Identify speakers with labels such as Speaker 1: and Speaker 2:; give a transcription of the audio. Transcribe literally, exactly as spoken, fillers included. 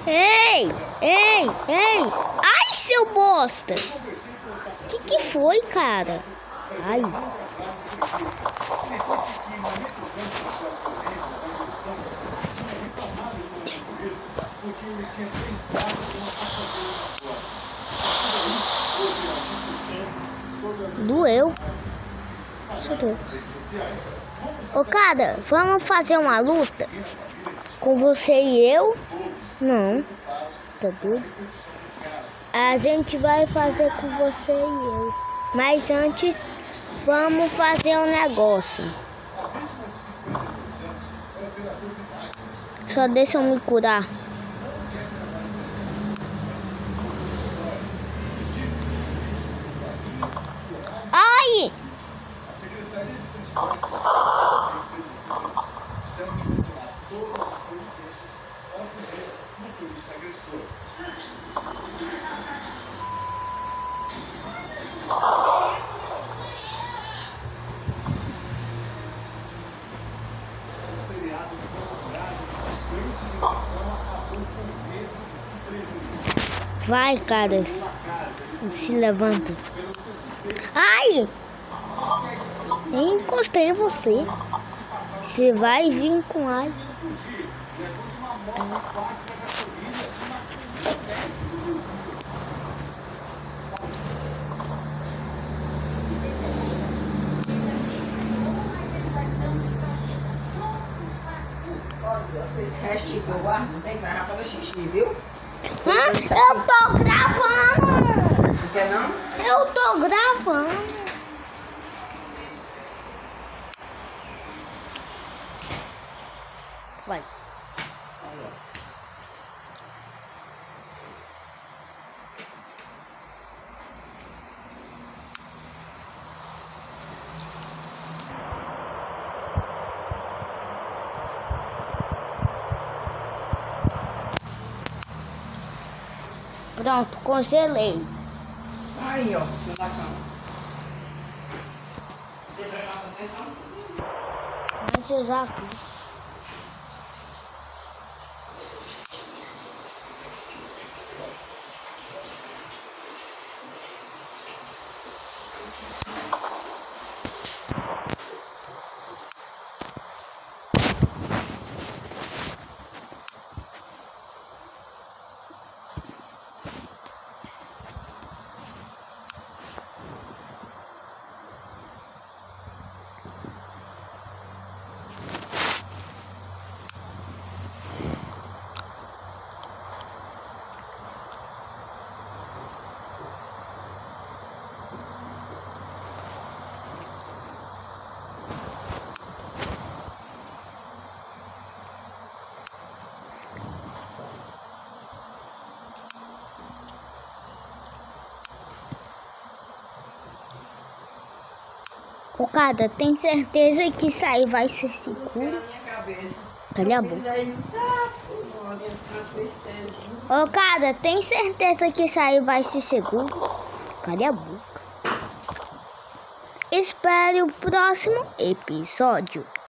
Speaker 1: Ei, ei, ei. Ai, seu bosta. Que que foi, cara? Ai. Doeu. Isso doeu. Ô, cara, vamos fazer uma luta? Com você e eu? Não. Tá doido? A gente vai fazer com você e eu. Mas antes, vamos fazer um negócio. Só deixa eu me curar. Ai! Vai, cara, se levanta. Ai! Eu encostei em você. Você vai vir com ai.
Speaker 2: Hashtag eu guardo, não tem que vai fazer xixi, viu?
Speaker 1: Hã? Eu tô gravando!
Speaker 2: Não quer não?
Speaker 1: Eu tô gravando! Vai. Pronto, congelei.
Speaker 2: Aí, ó, em cima da cama. Você presta atenção, você.
Speaker 1: Deixa eu usar aqui. Ô, cara, tem certeza que isso aí vai ser seguro? Calha a boca. Ô, cara, tem certeza que isso aí vai ser seguro? Calha a boca. Espere o próximo episódio.